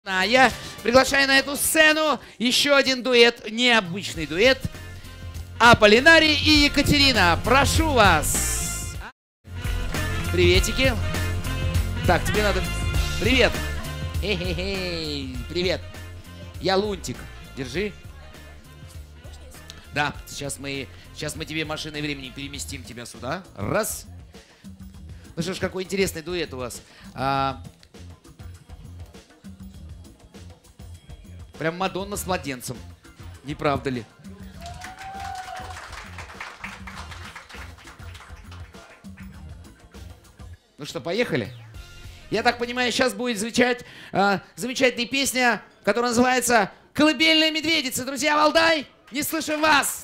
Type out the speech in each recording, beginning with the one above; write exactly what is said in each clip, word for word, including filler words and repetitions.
А я приглашаю на эту сцену еще один дуэт, необычный дуэт. Аполлинарий и Екатерина, прошу вас. Приветики. Так, тебе надо... Привет. Хе-хе-хе. Привет. Я Лунтик. Держи. Да, сейчас мы, сейчас мы тебе машиной времени переместим тебя сюда. Раз. Ну что ж, какой интересный дуэт у вас. А... Прям Мадонна с младенцем. Не правда ли? Ну что, поехали? Я так понимаю, сейчас будет звучать э, замечательная песня, которая называется «Колыбельная медведица». Друзья, Валдай, не слышим вас!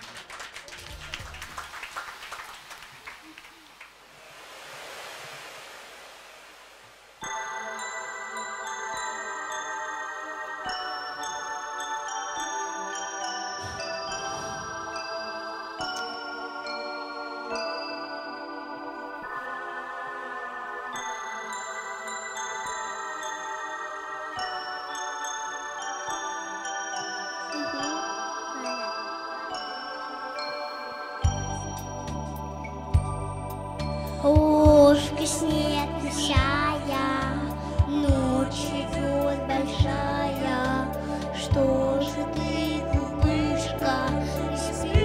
Ложка снег ночая, ночь идет большая. Что же ты, глупышка, не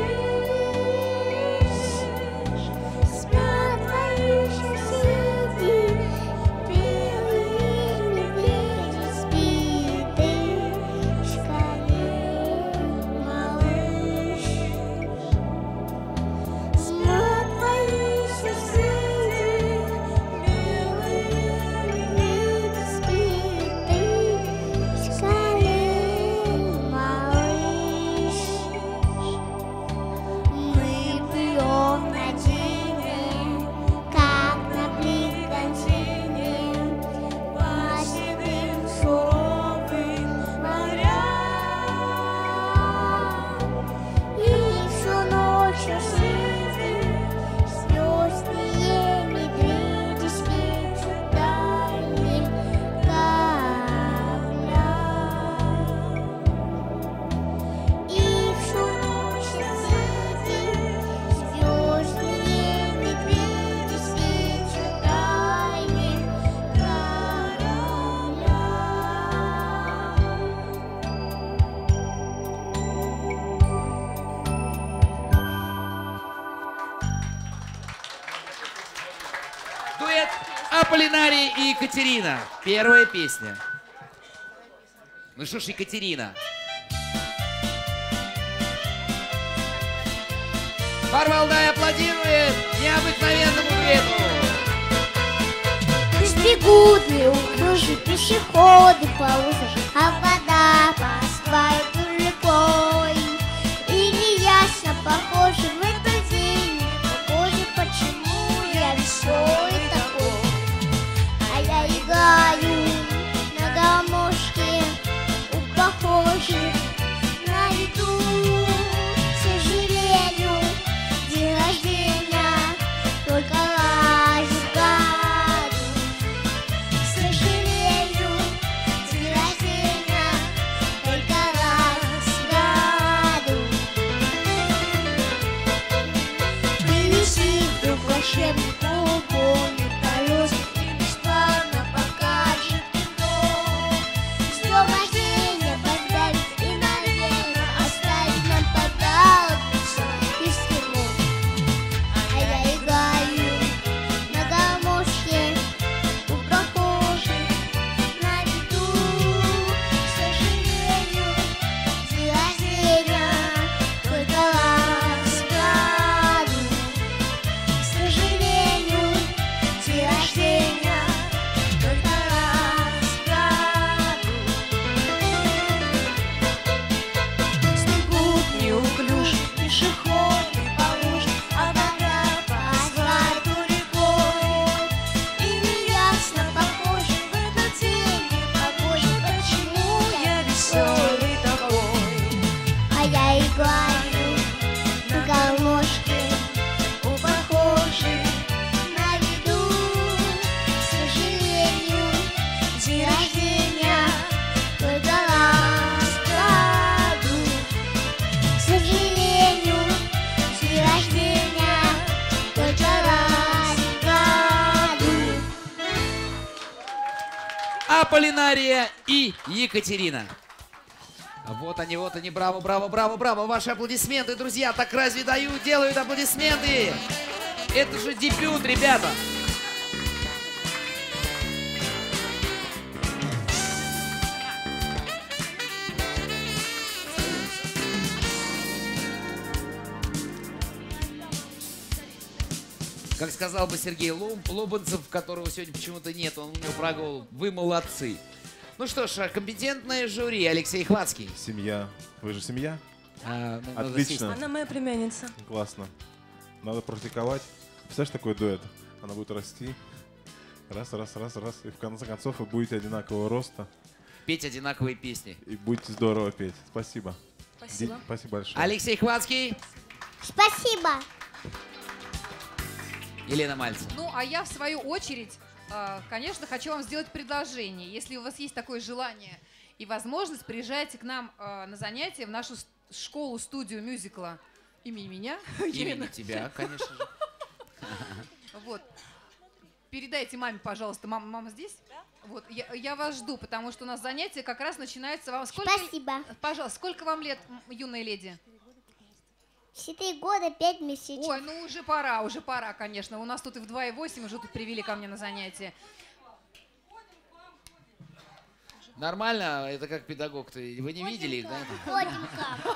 спишь? Спят твои соседи, белые медведи, спит ты скорее, малыш. Спят твои соседи. Дуэт Аполлинарий и Екатерина. Первая песня. Ну что ж, Екатерина. Валдай аплодирует необыкновенному дуэту. Пусть бегут неуклюжие пешеходы по улицам, а вода поступает рекой. И неясно, похоже, в этот день, похоже, почему я веселый такой. А я играю на гармошке у похожих на виду. К сожалению, день рождения только раз в году. К сожалению, день рождения Аполлинария и Екатерина. Вот они, вот они, браво, браво, браво, браво. Ваши аплодисменты, друзья, так разве дают, делают аплодисменты. Это же дебют, ребята. Как сказал бы Сергей Лобанцев, которого сегодня почему-то нет, он у него прогул. Вы молодцы. Ну что ж, компетентное жюри. Алексей Хвацкий. Семья. Вы же семья? А, ну, отлично. Она моя племянница. Классно. Надо практиковать. Представляешь, такой дуэт? Она будет расти. Раз, раз, раз, раз. И в конце концов вы будете одинакового роста. Петь одинаковые песни. И будете здорово петь. Спасибо. Спасибо. Ди... Спасибо большое. Алексей Хвацкий. Спасибо. Елена Мальцева. Ну, а я в свою очередь, конечно, хочу вам сделать предложение. Если у вас есть такое желание и возможность, приезжайте к нам на занятия в нашу школу-студию мюзикла имени меня. Имени тебя, конечно же. Вот. Передайте маме, пожалуйста. Мама, мама здесь? Вот. Я, я вас жду, потому что у нас занятия как раз начинаются. Вам сколько... Спасибо. Пожалуйста, сколько вам лет, юная леди? Четыре года, пять месяцев. Ой, ну уже пора, уже пора, конечно. У нас тут и в два и восемь уже тут привели ко мне на занятия. Нормально? Это как педагог-то. Вы не видели их, да? Ходим-ка.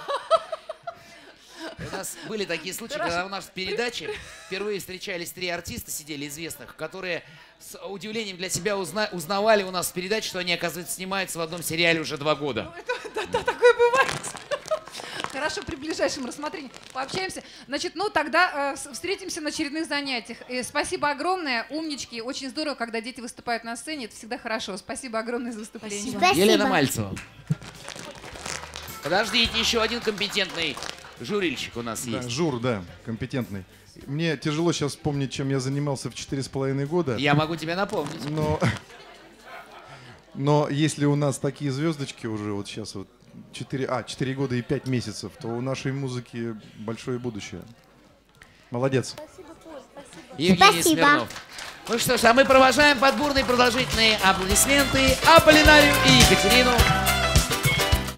У нас были такие случаи, когда у нас в передаче впервые встречались три артиста, сидели известных, которые с удивлением для себя узна узнавали у нас в передаче, что они, оказывается, снимаются в одном сериале уже два года. Ну, это, да, да, такое бывает. Хорошо, при ближайшем рассмотрении пообщаемся. Значит, ну тогда э, встретимся на очередных занятиях. И спасибо огромное, умнички. Очень здорово, когда дети выступают на сцене. Это всегда хорошо. Спасибо огромное за выступление. Спасибо. Елена Мальцева. Подождите, еще один компетентный журильщик у нас Да, есть. жур, да, компетентный. Мне тяжело сейчас вспомнить, чем я занимался в четыре с половиной года. Я могу тебе напомнить. Но, но если у нас такие звездочки уже вот сейчас вот четыре, а, четыре года и пять месяцев, то у нашей музыки большое будущее. Молодец. Евгений Спасибо. Смирнов. Ну что ж, а мы провожаем под бурные продолжительные аплодисменты Аполлинарию и Екатерину.